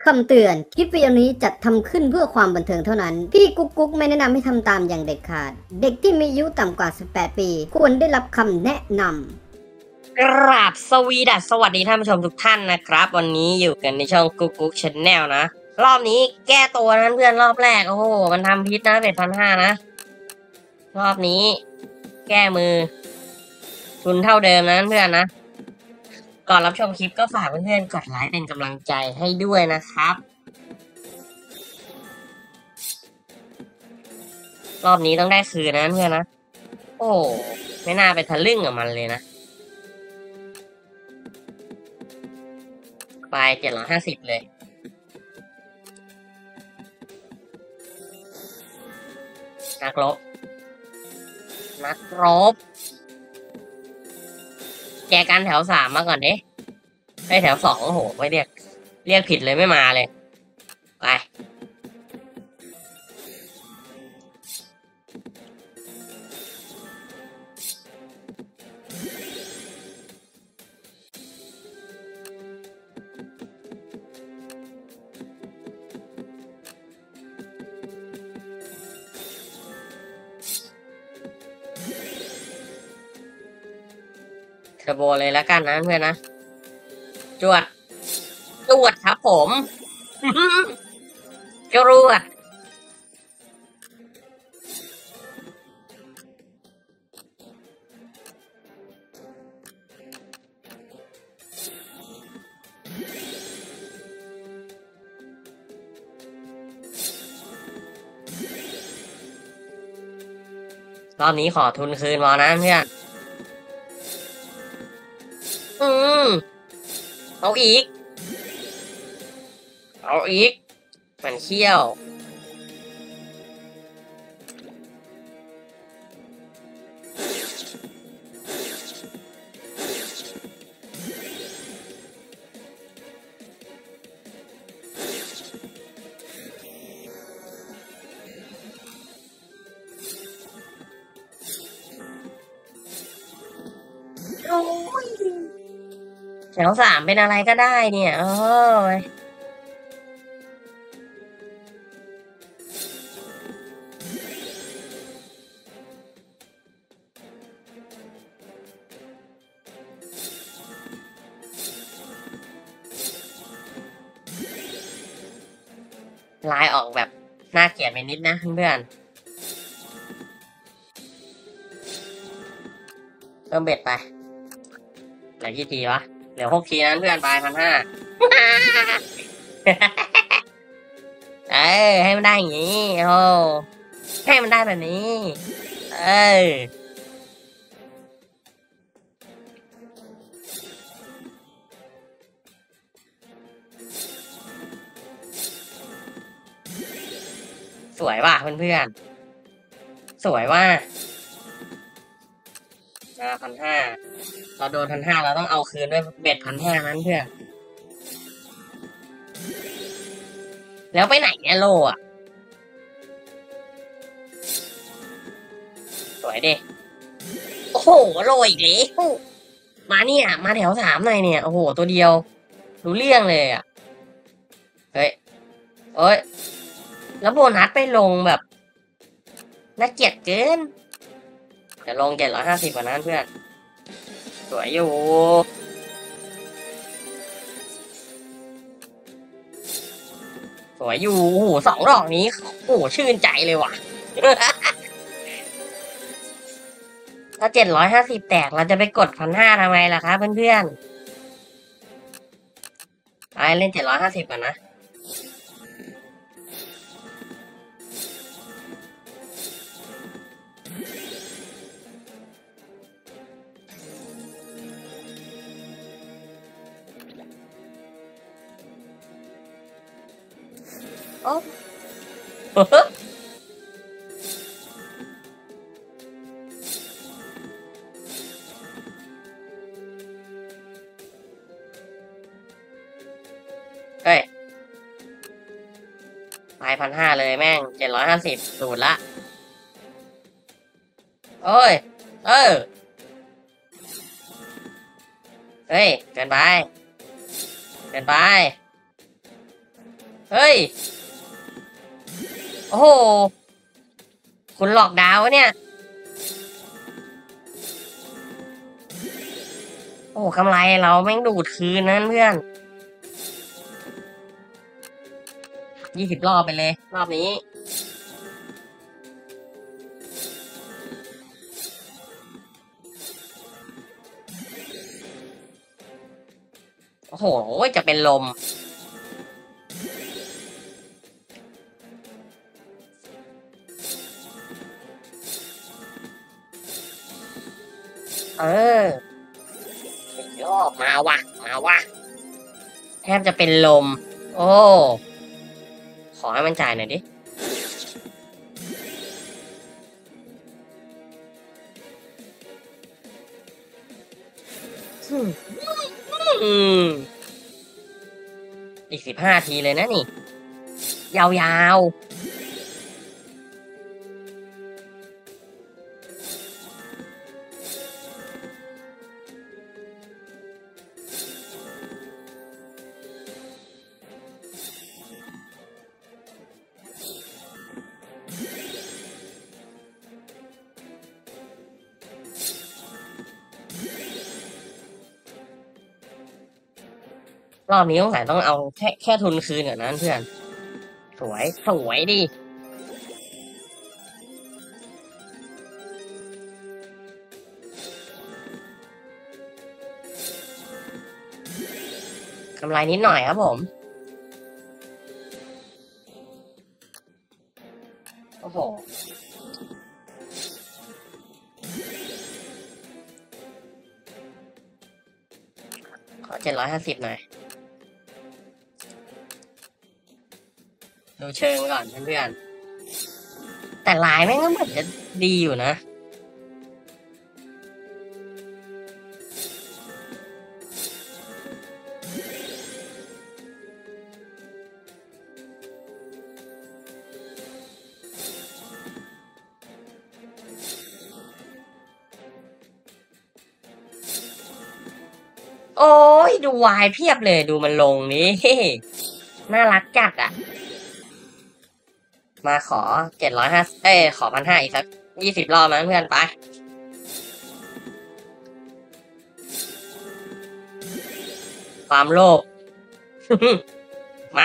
คำเตือนคลิปวิดีโอนี้จัดทำขึ้นเพื่อความบันเทิงเท่านั้นพี่กุ๊กกุ๊กไม่แนะนำให้ทำตามอย่างเด็ดขาดเด็กที่มีอายุต่ำกว่า18ปีควรได้รับคำแนะนำกราบสวัสดีท่านผู้ชมทุกท่านนะครับวันนี้อยู่กันในช่องกุ๊กกุ๊กชาแนลนะรอบนี้แก้ตัวนั้นเพื่อนรอบแรกโอ้โหมันทำพิษนะ1,500นะรอบนี้แก้มือทุนเท่าเดิมนะเพื่อนนะก่อนรับชมคลิปก็ฝากเพื่อนๆกดไลค์เป็นกำลังใจให้ด้วยนะครับรอบนี้ต้องได้คืนนะเพื่อนนะโอ้ไม่น่าไปทะลึ่งกับมันเลยนะไป750เลยนักรบแจกันแถว3มาก่อนเด้ให้แถว2โอ้โหไม่เรียกผิดเลยไม่มาเลยไปเทอร์โบเลยแล้วกันนะเพื่อนนะจวดครับผมจวดรอบนี้ขอทุนคืนวอนะเพื่อนเอาอีกมันเขี้ยวแถว3เป็นอะไรก็ได้เนี่ยโอ้ยลายออกแบบน่าเกลียดไปนิดนะเพื่อนเพิ่มเบ็ดไปเหลือกี่ทีวะเหลือ6 ทีนั้นเพื่อนไป1,500ให้มันได้อย่างนี้โอ้ให้มันได้แบบนี้สวยว่ะเพื่อนๆสวยว่ะ1,500เราโดน1,500เราต้องเอาคืนด้วยเบ็ด1,500นั้นเพื่อนแล้วไปไหนเนี่ยโลอ่ะสวยดิโอ้โหโลอีกแล้วมาเนี่ยมาแถว3หน่อยเนี่ยโอ้โหตัวเดียวรู้เรื่องเลยอ่ะเฮ้ยแล้วโบนัสไปลงแบบน่าเกลียดเกินจะลง750กว่านั้นเพื่อนสวยอยู่โอ้โห2 ดอกนี้โอ้โหชื่นใจเลยว่ะ ถ้า750แตกเราจะไปกด1,500ทำไมล่ะครับเพื่อนๆไปเล่น750ก่อนนะโอ้เฮ้ยไป1,500เลยแม่ง750สูตรละโอ้ยเฮ้ยเกินไปเฮ้ยโอ้โหคุณหลอกดาวเนี่ยโอ้กำไรเราแม่งดูดคืนนั้นเพื่อน20 รอบไปเลยรอบนี้โอ้โหจะเป็นลมเออรอบมาวะแทบจะเป็นลมโอ้ขอให้มันจ่ายหน่อยดิอืมอีก15 ทีเลยนะนี่ ยาวๆ รอบนี้ต้องเอาแค่ทุนคืนก่อนนะเพื่อน สวยดิกำไรนิดหน่อยครับผม โอ้โห ขอ750หน่อย ดูเชิงก่อนเพื่อนๆแต่ลายแม่งก็เหมือนจะดีอยู่นะ โอ้ยดูวายเพียบเลยดูมันลงนี้ น่ารักจัดอ่ะ มาขอ750ขอ1,500อีกสัก20 รอบนะเพื่อนไป ความโลภ มา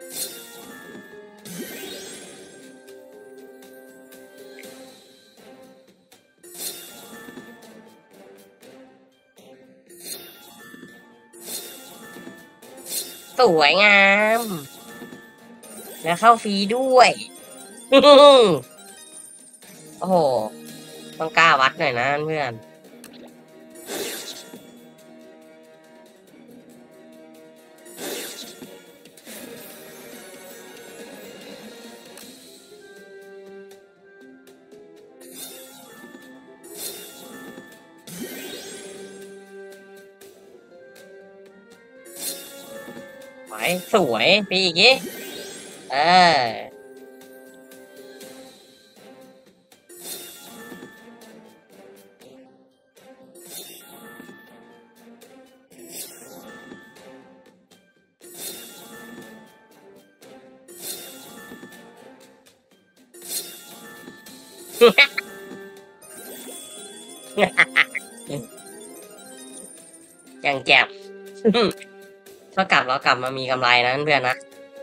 สวยงาม แล้วเข้าฟรีด้วย โอ้โห ต้องกล้าวัดหน่อยนะเพื่อน สวยปีอีกทีเออ อย่างแจ่ม เท่ากับเรากลับมามีกำไรนะเพื่อนนะ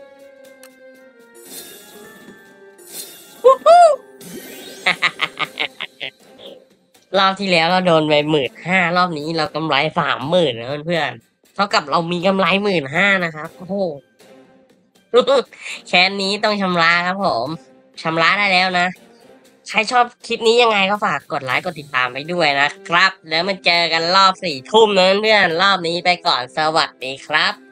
รอบที่แล้วเราโดนไป15,000รอบนี้เรากำไร30,000นะเพื่อนๆเท่ากับเรามีกำไร15,000นะครับโอ้โห แค่นี้ต้องชำระครับผมชำระได้แล้วนะ ใครชอบคลิปนี้ยังไงก็ฝากกดไลค์กดติดตามไปด้วยนะครับ แล้วมาเจอกันรอบ4 ทุ่มนะเพื่อนรอบนี้ไปก่อนสวัสดีครับ